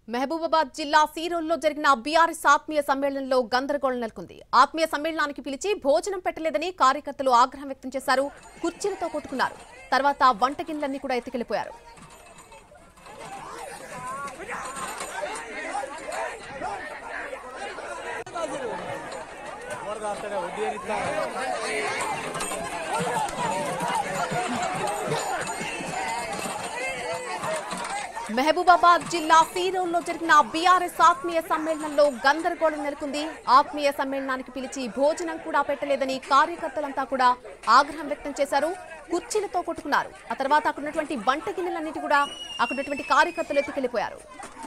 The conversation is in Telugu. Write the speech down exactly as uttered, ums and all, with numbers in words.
మహబూబాబాద్ జిల్లా సీరోల్లో జరిగిన బీఆర్ఎస్ ఆత్మీయ సమ్మేళనంలో గందరగోళం నెలకొంది. ఆత్మీయ సమ్మేళనానికి పిలిచి భోజనం పెట్టలేదని కార్యకర్తలు ఆగ్రహం వ్యక్తం చేశారు. కుర్చీలతో కొట్టుకున్నారు. తర్వాత వంటగిన్నెలన్నీ కూడా ఎత్తుకెళ్లిపోయారు. మహబూబాబాద్ జిల్లా సీరోల్లో జరిగిన బీఆర్ఎస్ ఆత్మీయ సమ్మేళనంలో గందరగోళం నెలకొంది. ఆత్మీయ సమ్మేళనానికి పిలిచి భోజనం కూడా పెట్టలేదని కార్యకర్తలంతా కూడా ఆగ్రహం వ్యక్తం చేశారు. కుర్చీలతో కొట్టుకున్నారు. ఆ తర్వాత అక్కడున్నటువంటి వంట గిన్నెలన్నిటి కూడా అక్కడున్నటువంటి కార్యకర్తలు ఎత్తుకెళ్లిపోయారు.